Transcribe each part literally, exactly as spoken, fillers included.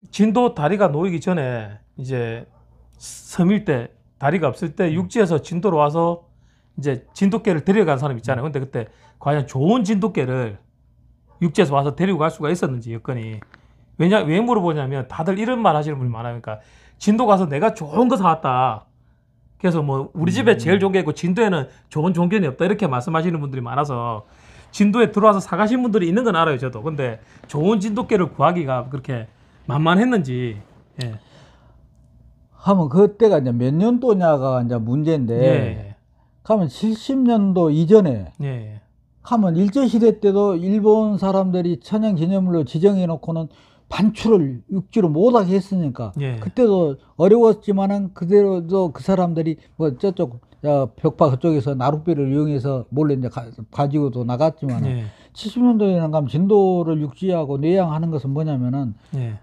진도 다리가 놓이기 전에 이제 섬일 때 다리가 없을 때 육지에서 진도로 와서 이제 진돗개를 데려간 사람 있잖아요. 근데 그때 과연 좋은 진돗개를 육지에서 와서 데리고 갈 수가 있었는지 여건이. 왜냐, 왜 물어보냐면 다들 이런 말 하시는 분이 많아요. 그러니까 진도 가서 내가 좋은 거 사왔다. 그래서 뭐 우리 집에 제일 좋은 게 있고 진도에는 좋은 종견이 없다. 이렇게 말씀하시는 분들이 많아서 진도에 들어와서 사가신 분들이 있는 건 알아요, 저도. 근데 좋은 진돗개를 구하기가 그렇게 만만했는지. 예. 하면 그때가 이제 몇 년도냐가 이제 문제인데, 예. 가면 칠십 년도 이전에, 예. 하면 일제시대 때도 일본 사람들이 천연기념물로 지정해 놓고는 반출을 육지로 못하게 했으니까, 예. 그때도 어려웠지만은 그대로도 그 사람들이 뭐 저쪽 야, 벽파 그쪽에서 나룻배를 이용해서 몰래 이제 가, 가지고도 나갔지만, 예. 칠십 년도에는 가면 진도를 육지하고 내양하는 것은 뭐냐면은, 예.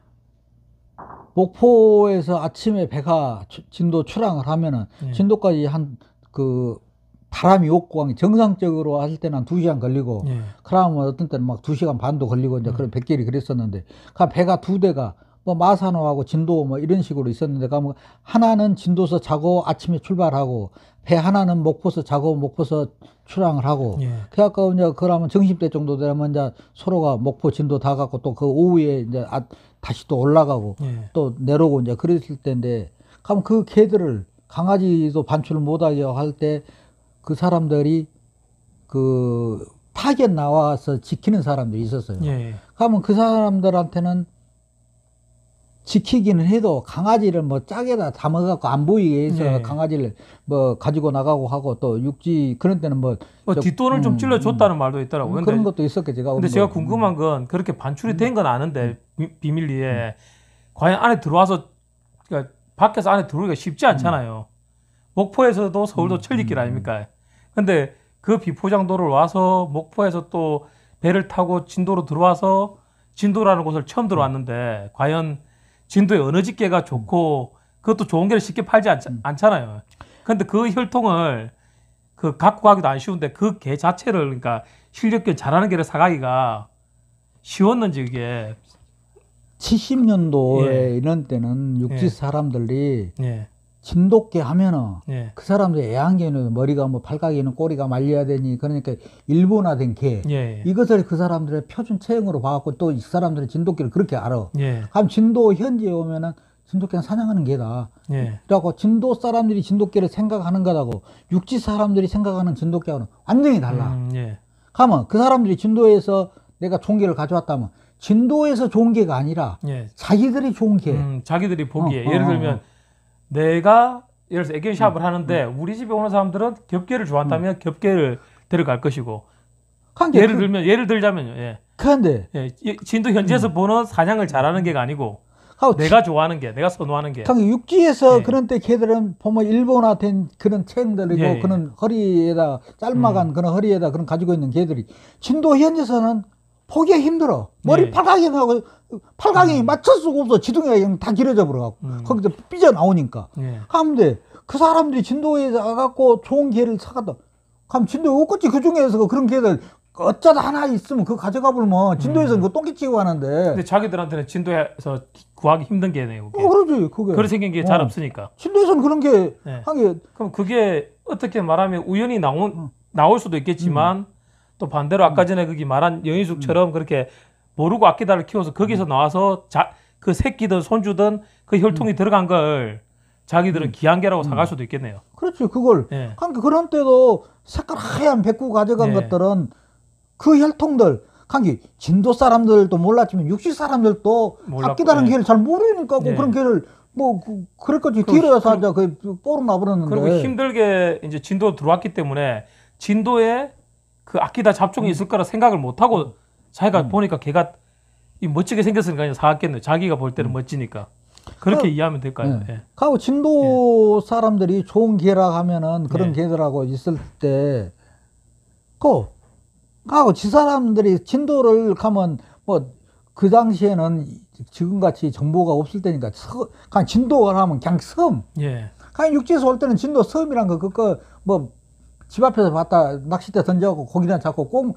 목포에서 아침에 배가 추- 진도 출항을 하면은 예. 진도까지 한 그 바람이 없고 정상적으로 할 때는 한 두 시간 걸리고, 예. 그러면 어떤 때는 막 두 시간 반도 걸리고 이제 음. 그런 백길이 그랬었는데, 그 배가 두 대가 뭐 마산호하고 진도 뭐 이런 식으로 있었는데, 가면 하나는 진도서 자고 아침에 출발하고, 배 하나는 목포서 자고 목포서 출항을 하고, 예. 그래갖고 이제 그러면 점심때 정도 되면 이제 서로가 목포 진도 다 갖고 또 그 오후에 이제 아, 다시 또 올라가고 예. 또 내려오고 이제 그랬을 때인데, 그럼 그 개들을 강아지도 반출을 못하게 할 때 그 사람들이 그 파견 나와서 지키는 사람들이 있었어요. 예. 그러면 그 사람들한테는 지키기는 해도 강아지를 뭐 짝에다 담아갖고 안 보이게 해서 예. 강아지를 뭐 가지고 나가고 하고, 또 육지 그런 때는 뭐, 뭐 저- 뒷돈을 좀 음, 찔러줬다는 음. 말도 있더라고요. 음, 근데, 그런 것도 있었겠지. 근데 제가 궁금한 건 그렇게 반출이 된 건 아는데 비- 비밀리에 과연 안에 들어와서, 그러니까 밖에서 안에 들어오기가 쉽지 않잖아요. 목포에서도 서울도 천리길 아닙니까? 근데 그 비포장도를 와서 목포에서 또 배를 타고 진도로 들어와서 진도라는 곳을 처음 들어왔는데, 과연 진도의 어느 집게가 좋고 그것도 좋은 게를 쉽게 팔지 않, 않잖아요. 근데 그 혈통을 그 갖고 가기도 안 쉬운데 그 개 자체를, 그러니까 실력견 잘하는 개를 사가기가 쉬웠는지 그게. 칠십 년도에 예. 이런 때는 육지 예. 사람들이 예. 진돗개 하면은 예. 그 사람들의 애완개는 머리가 뭐 팔각이는 꼬리가 말려야 되니, 그러니까 일본화된 개, 예. 이것을 그 사람들의 표준 체형으로 봐갖고 또 이 사람들이 진돗개를 그렇게 알아. 예. 그럼 진도 현지에 오면은 진돗개는 사냥하는 개다. 예. 그래갖고 진도 사람들이 진돗개를 생각하는 거하고 육지 사람들이 생각하는 진돗개하고는 완전히 달라. 음, 예. 가면 그 사람들이 진도에서 내가 좋은 개를 가져왔다면 진도에서 좋은 개가 아니라 예. 자기들이 좋은 개. 음, 자기들이 보기에. 어, 어, 예를 어, 들면 어. 내가 예를 들어서 애견샵을 하는데 우리 집에 오는 사람들은 겹개를 좋아한다면 겹개를 데려갈 것이고, 그러니까 예를 그, 들면 예를 들자면요. 예. 그런데 예. 이- 진도 현지에서 보는 사냥을 잘하는 개가 아니고 하고 내가 좋아하는 개, 내가 선호하는 개. 그러니까 육지에서 예. 그런 때 개들은 보면 일본화된 그런 체형들이고, 예, 예. 그런 허리에다 짧아간 그런 허리에다 그런 가지고 있는 개들이 진도 현지에서는 보기가 힘들어. 머리 예. 팔각형하고 팔각형이 맞출 수가 없어. 지둥이가 그냥 다 길어져 버려갖고 음. 거기서 삐져 나오니까. 예. 하는데 그 사람들이 진도에 가갖고 좋은 개를 사갔다. 그럼 진도에 없겠지. 그 중에서 그런 개들 어쩌다 하나 있으면 그거 가져가 버리면 진도에서는 음. 그거 똥개 치고 하는데. 근데 자기들한테는 진도에서 구하기 힘든 개네요. 그게. 어, 그러지. 그게. 그런 생긴 게 잘 어. 없으니까. 진도에서는 그런 게 예. 한 게. 그럼 그게 어떻게 말하면 우연히 나온, 나올 수도 있겠지만 음. 또 반대로 아까 전에 거기 말한 여인숙처럼 그렇게 모르고 아끼다를 키워서 거기서 나와서 자, 그 새끼든 손주든 그 혈통이 들어간 걸 자기들은 귀한 개라고 사갈 수도 있겠네요. 그렇지. 그걸. 예. 그러니까 그런 때도 색깔 하얀 백구 가져간 예. 것들은 그 혈통들, 그러니까 진도 사람들도 몰랐지만 육지 사람들도 몰랐고, 아끼다는 예. 개를 잘 모르니까 뭐 예. 그런 개를 뭐 그, 그랬겠지. 그, 뒤로 와서 그, 이제 그 뽀로 나버렸는데. 그리고 힘들게 이제 진도 들어왔기 때문에 진도에 그 아끼다 잡종이 있을 거라 생각을 못 하고 자기가 보니까 걔가 이 멋지게 생겼으니까 그냥 사왔겠네. 자기가 볼 때는 멋지니까. 그렇게 그, 이해하면 될까요? 예. 예. 하고 진도 사람들이 좋은 개라 하면은 그런 예. 개들하고 있을 때, 그, 하고 지 사람들이 진도를 가면 뭐 그 당시에는 지금같이 정보가 없을 때니까 서, 그냥 진도가 하면 그냥 섬. 예. 그냥 육지에서 올 때는 진도 섬이란 거, 그거 뭐 집 앞에서 봤다 낚싯대 던져갖고 고기나 잡고 꼭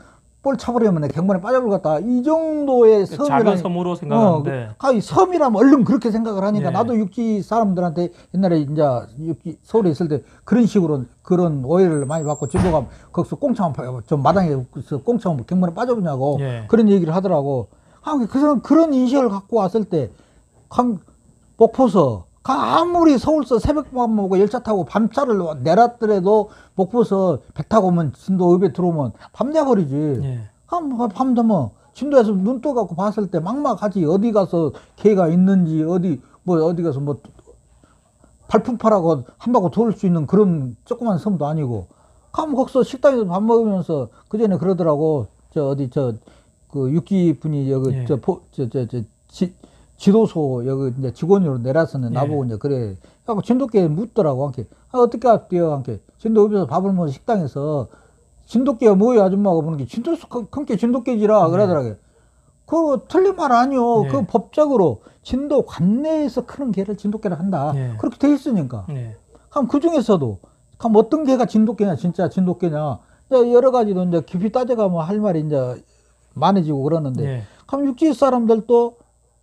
볼 차버리면 갱번에 빠져버렸다. 이 정도의 작은 섬이라니. 섬으로 생각하는데. 어, 아, 섬이라면 얼른 그렇게 생각을 하니까 예. 나도 육지 사람들한테 옛날에 이제 육지 서울에 있을 때 그런 식으로 그런 오해를 많이 받고 진도가 거기서 꽁창 좀 마당에 꽁창 갱번에 빠져보냐고 예. 그런 얘기를 하더라고. 아, 그 사람 그런 인식을 갖고 왔을 때 강, 목포서 아무리 서울서 새벽밥 먹고 열차 타고 밤차를 내렸더라도 목포서 배 타고 오면 진도 읍에 들어오면 밤 돼버리지. 예. 아, 밤 되면 진도에서 눈 떠 갖고 봤을 때 막막하지. 어디 가서 개가 있는지 어디 뭐 어디 가서 뭐 발품파라고 한 바퀴 돌 수 있는 그런 조그만 섬도 아니고. 가면 거기서 식당에서 밥 먹으면서 그 전에 그러더라고. 저 어디 저 그 육지 분이 여기 예. 저 저 저 저 지 지도소 여기 이제 직원으로 내려서는 예. 나보고 이제 그래. 하고 진돗개 묻더라고 한게. 아, 어떻게 할게요 한게. 진도읍에서 밥을 먹어 식당에서 진돗개가 뭐예요 아줌마가 보는 게 진도 큰게 진돗개지라 예. 그러더라고요. 그거 틀린 말 아니요. 예. 그 법적으로 진도 관내에서 크는 개를 진돗개를 한다. 예. 그렇게 돼 있으니까. 예. 그럼 그 중에서도 그럼 어떤 개가 진돗개냐 진짜 진돗개냐 여러 가지도 이제 깊이 따져가면 할 말이 이제 많아지고 그러는데 예. 그럼 육지 사람들도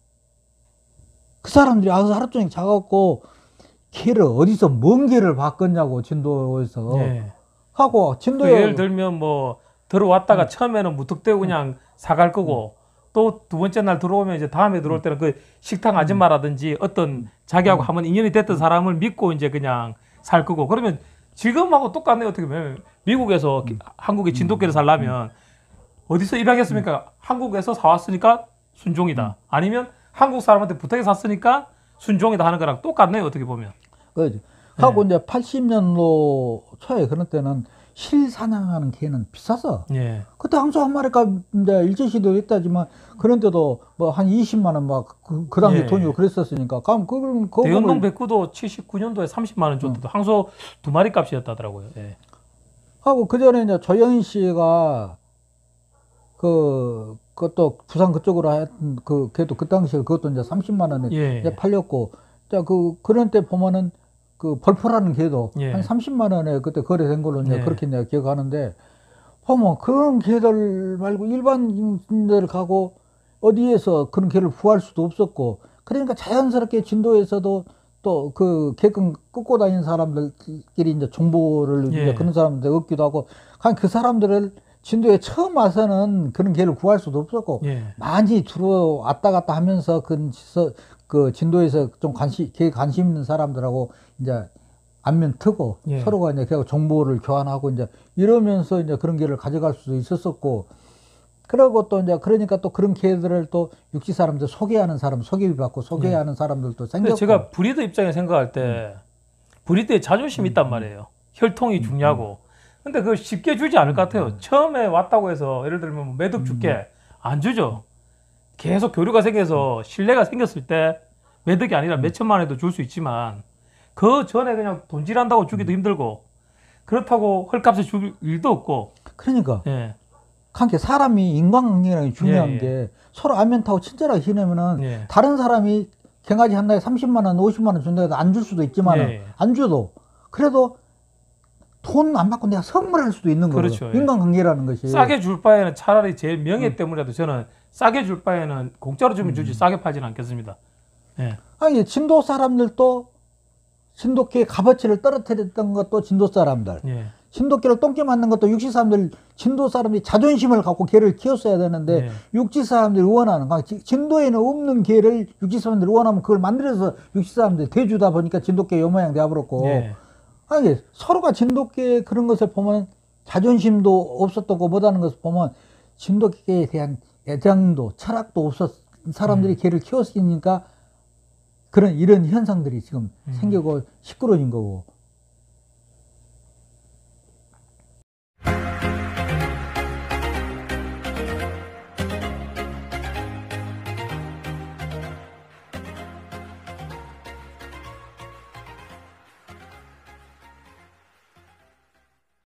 그 사람들이 아서 하루 종일 자갖고 개를 어디서 뭔 개를 바꿨냐고 진도에서 예. 하고 그 진도에 예를 들면 뭐 들어왔다가 처음에는 무턱대고 그냥 사갈 거고 또 두 번째 날 들어오면 이제 다음에 들어올 때는 그 식당 아줌마라든지 어떤 자기하고 한번 인연이 됐던 사람을 믿고 이제 그냥 살 거고 그러면 지금하고 똑같네요. 어떻게 보면 미국에서 기- 한국에 진돗개를 살려면 어디서 입양했습니까? 한국에서 사왔으니까 순종이다. 아니면 한국 사람한테 부탁해 샀으니까 순종이다 하는 거랑 똑같네요. 어떻게 보면. 그지. 하고 예. 이제 팔십 년도 초에 그런 때는 실사냥하는 개는 비쌌어. 예. 그때 항소 한 마리가 이제 일제시대도 했다지만 그런 때도 뭐 한 이십만 원 막 그 그 당시 예. 돈이고 그랬었으니까. 그럼 그걸 그걸 대연동 백구도 칠십구 년도에 삼십만 원 줬대도 항소 두 마리 값이었다더라고요. 예. 하고 그 전에 이제 조영인 씨가 그 그것도 부산 그쪽으로 했던 그 걔도 그 당시에 그것도 이제 삼십만 원에 예. 이제 팔렸고. 자, 그 그런 때 보면은 그 벌포라는 개도 예. 한 삼십만 원에 그때 거래된 걸로 이제 예. 그렇게 내가 기억하는데 보면 그런 개들 말고 일반인들 가고 어디에서 그런 개를 구할 수도 없었고 그러니까 자연스럽게 진도에서도 또 그 개끔 끄고 다니는 사람들끼리 이제 정보를 예. 이제 그런 사람들 얻기도 하고 그 사람들을 진도에 처음 와서는 그런 개를 구할 수도 없었고 예. 많이 들어왔다 갔다 하면서 그, 서- 그 진도에서 좀 관심, 개 관심 있는 사람들하고 이제 안면 트고 예. 서로가 이제 그 정보를 교환하고 이제 이러면서 이제 그런 개를 가져갈 수도 있었었고 그러고 또 이제 그러니까 또 그런 개들을 또 육지 사람들 소개하는 사람 소개비 받고 소개하는 사람들도 근데 생겼고 제가 브리더 입장에 생각할 때 브리더에 자존심이 있단 말이에요. 혈통이 중요하고. 근데 그걸 쉽게 주지 않을 것 같아요. 처음에 왔다고 해서 예를 들면 뭐 매듭 줄게 안 주죠. 계속 교류가 생겨서 신뢰가 생겼을 때 매듭이 아니라 몇 천만 원에도 줄 수 있지만 그 전에 그냥 돈질한다고 주기도 힘들고 그렇다고 헐값에 줄 일도 없고. 그러니까 예. 그러니까 사람이 인간관계라는 게 중요한 예, 예. 게 서로 안면 타고 친절하게 지내면은 예. 다른 사람이 갱아지 한 달에 삼십만 원, 오십만 원 준다고 해도 안 줄 수도 있지만 예, 은 예. 안 줘도 그래도 돈 안 받고 내가 선물할 수도 있는 거죠. 그렇죠, 예. 인간관계라는 것이. 싸게 줄 바에는 차라리 제 명예 때문이라도 저는 싸게 줄 바에는 공짜로 주면 주지 싸게 팔지는 않겠습니다. 예. 아니 진도 사람들도 진돗개 값어치를 떨어뜨렸던 것도 진도 사람들. 예. 진돗개를 똥개 맞는 것도 육지 사람들, 진도 사람들이 자존심을 갖고 개를 키웠어야 되는데 예. 육지 사람들이 원하는, 그러니까 지- 진도에는 없는 개를 육지 사람들이 원하면 그걸 만들어서 육지 사람들이 대주다 보니까 진돗개 요 모양 되어버렸고. 예. 아니 서로가 진돗개 그런 것을 보면 자존심도 없었던 것보다는 것을 보면 진돗개에 대한 애정도 철학도 없었 사람들이 음. 개를 키웠으니까 그런 이런 현상들이 지금 음. 생기고 시끄러진 거고